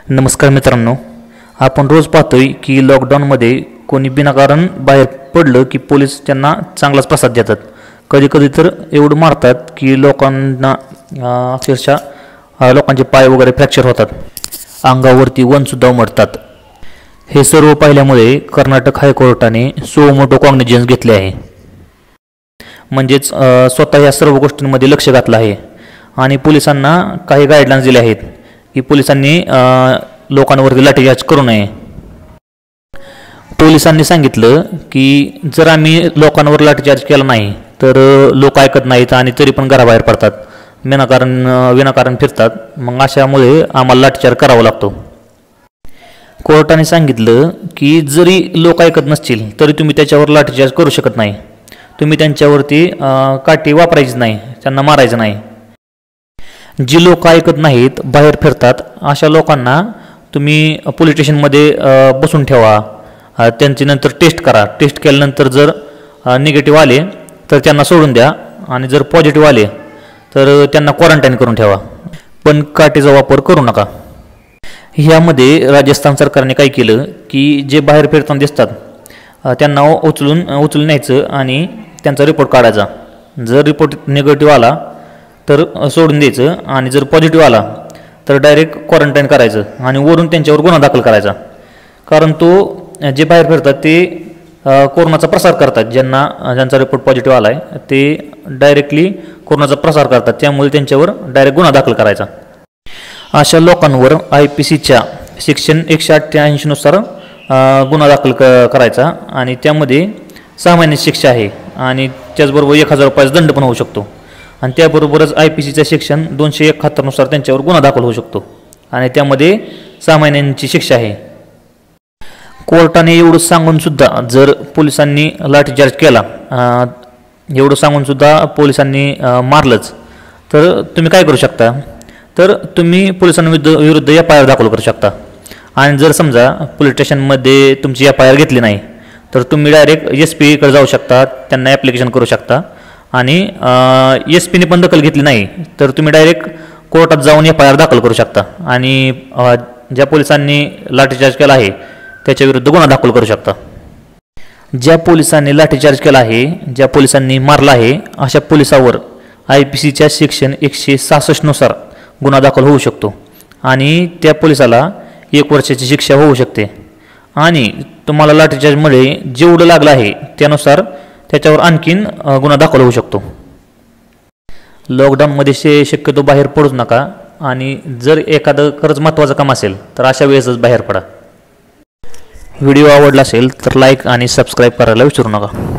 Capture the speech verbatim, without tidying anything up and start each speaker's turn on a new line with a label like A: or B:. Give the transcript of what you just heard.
A: नमस्कार मित्रांनो, आपण रोज पाहतोय की लॉकडाऊनमध्ये कोणी बिनाकारण बाहेर पडलं की पोलीस त्यांना चांगलाच प्रसाद देतात. कधी कधी तर एवढं मारतात की लोकांना अक्षरशः लोकांचे पाय वगैरे फ्रॅक्चर होतात, अंगावरती वनसुद्धा उमटतात. हे सर्व पाहिल्यामुळे कर्नाटक हायकोर्टाने सो मोठो कॉग्निजन्स घेतले आहे. म्हणजेच स्वतः या सर्व गोष्टींमध्ये लक्ष घातलं आहे आणि पोलिसांना काही गाईडलाईन्स दिले आहेत की पोलिसांनी लोकांवरती लाठीचार्ज करू नये. पोलिसांनी सांगितलं की जर आम्ही लोकांवर लाठीचार्ज केला नाही तर लोक ऐकत नाहीत आणि तरी पण घराबाहेर पडतात, विनाकारण विनाकारण फिरतात. मग अशामुळे आम्हाला लाठीचार्ज करावा लागतो. कोर्टाने सांगितलं की जरी लोक ऐकत नसतील तरी तुम्ही त्याच्यावर लाठीचार्ज करू शकत नाही. तुम्ही त्यांच्यावरती काठी वापरायची नाही, त्यांना मारायचं नाही. जी लोक ऐकत नाहीत, बाहेर फिरतात, अशा लोकांना तुम्ही पोलीस स्टेशनमध्ये बसून ठेवा. त्यांची नंतर टेस्ट करा. टेस्ट केल्यानंतर जर निगेटिव्ह आले तर त्यांना सोडून द्या आणि जर पॉझिटिव्ह आले तर त्यांना क्वारंटाईन करून ठेवा. पण काठीचा वापर करू नका. ह्यामध्ये राजस्थान सरकारने काय केलं की जे बाहेर फिरताना दिसतात त्यांना उचलून उचलून न्यायचं आणि त्यांचा रिपोर्ट काढायचा. जर रिपोर्ट निगेटिव्ह आला तर सोडून द्यायचं आणि जर पॉझिटिव्ह आला तर डायरेक्ट क्वारंटाईन करायचं आणि वरून त्यांच्यावर गुन्हा दाखल करायचा. कारण तो जे बाहेर फिरतात ते कोरोनाचा प्रसार करतात. ज्यांना ज्यांचा रिपोर्ट पॉझिटिव्ह आला आहे ते डायरेक्टली कोरोनाचा प्रसार करतात, त्यामुळे त्यांच्यावर डायरेक्ट गुन्हा दाखल करायचा. अशा लोकांवर आय पी सीच्या सेक्शन एकशे अठ्ठ्याऐंशीनुसार गुन्हा दाखल क करायचा आणि त्यामध्ये सहा महिन्याची शिक्षा आहे आणि त्याचबरोबर एक हजार रुपयाचा दंड पण होऊ शकतो. आणि त्याबरोबरच आय पी सीचं सेक्शन दोनशे एकाहत्तरनुसार त्यांच्यावर गुन्हा दाखल होऊ शकतो आणि त्यामध्ये सहा महिन्यांची शिक्षा आहे. कोर्टाने एवढं सांगूनसुद्धा जर पोलिसांनी लाठीचार्ज केला, एवढं सांगूनसुद्धा पोलिसांनी मारलंच तर तुम्ही काय करू शकता? तर तुम्ही पोलिसांविरुद्ध विरुद्ध एफ आय आर दाखल करू शकता. आणि जर समजा पोलीस स्टेशनमध्ये तुमची एफ आय आर घेतली नाही तर तुम्ही डायरेक्ट एस पीकडे जाऊ शकता, त्यांना ॲप्लिकेशन करू शकता. आणि एस पीने पण दखल घेतली नाही तर तुम्ही डायरेक्ट कोर्टात जाऊन एफ आय आर दाखल करू शकता आणि ज्या पोलिसांनी लाठीचार्ज केला आहे त्याच्याविरुद्ध गुन्हा दाखल करू शकता. ज्या पोलिसांनी लाठीचार्ज केला आहे, ज्या पोलिसांनी मारला आहे, अशा पोलिसावर आय पी सीच्या सेक्शन एकशे सहासष्टनुसार गुन्हा दाखल होऊ शकतो आणि त्या पोलिसाला एक वर्षाची शिक्षा होऊ शकते. आणि तुम्हाला लाठीचार्जमुळे जेवढं लागलं आहे त्यानुसार त्याच्यावर आणखीन गुन्हा दाखल होऊ शकतो. लॉकडाऊनमध्ये शे शक्यतो बाहेर पडूच नका आणि जर एखादं खरंच महत्त्वाचं काम असेल तर अशा वेळेसच बाहेर पडा. व्हिडिओ आवडला असेल तर लाईक आणि सबस्क्राईब करायला विसरू नका.